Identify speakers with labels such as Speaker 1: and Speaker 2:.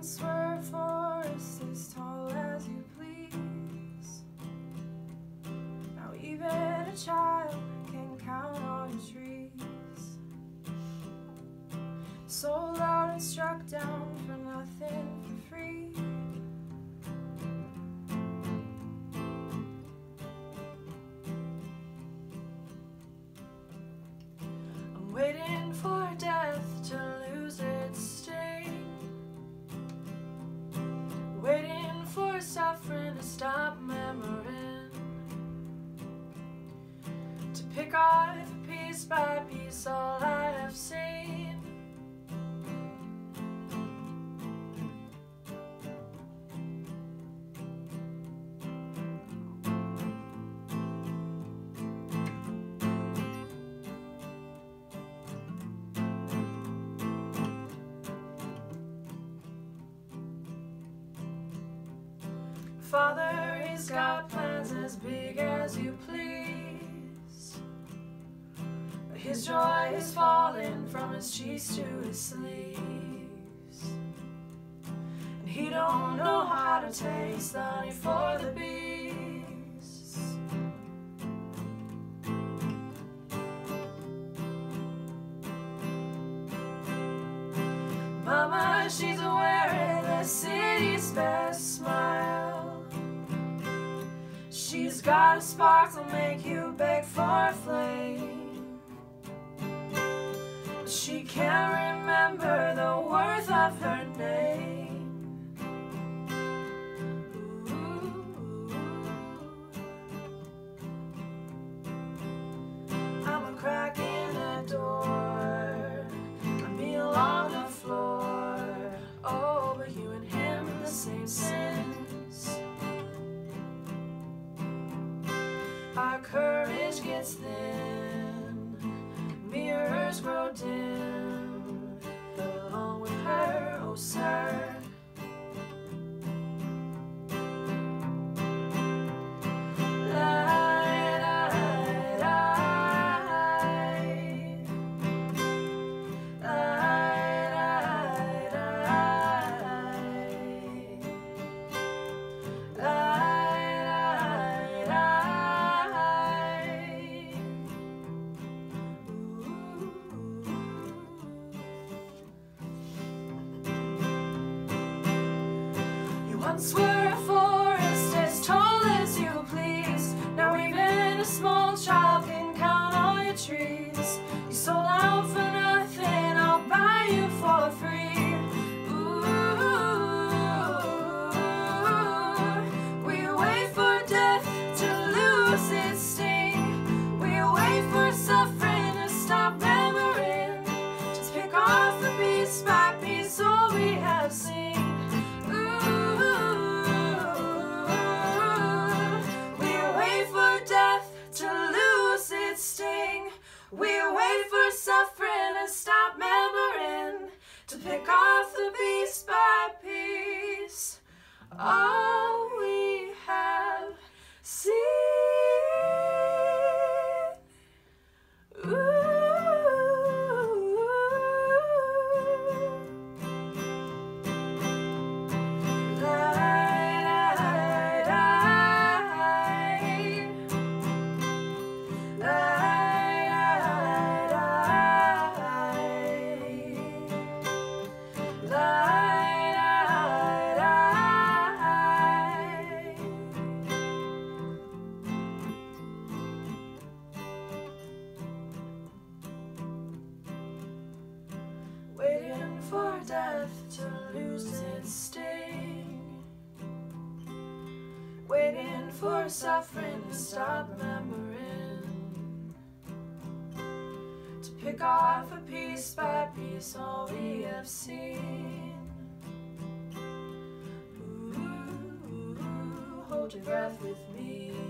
Speaker 1: once were a forest as tall as you please. Now even a child can count all your trees. Sold out and struck down for nothing, for free. I'm waiting for death to lose its sting, waiting for suffering to stop memorying, to pick off piece by piece all I have seen. Father, he's got plans as big as you please. But his joy is falling from his cheeks to his sleeves. And he don't know how to taste the honey for the bees. Mama, she's wearing the city's best smile. She's got a spark to make you beg for a flame. She can't remember the worth of her name. Ooh. I'm a crack in the door, a meal on the floor. Oh, but you and him the same sins. Our courage gets thin, mirrors grow dim, along with her, oh sir. Once were a forest as tall as you please. Now even a small child can count all your trees. You sold out for nothing, I'll buy you for free. Ooh, we wait for death to lose its sting. We wait for suffering to stop remembering. Just pick off the piece by piece all we have seen. We wait for suffering to stop remembering, to pick off the piece by piece all we have seen. Ooh. Waiting for death to lose its sting, waiting for suffering to stop remembering, to pick off a piece by piece all we have seen. Ooh, hold your breath with me.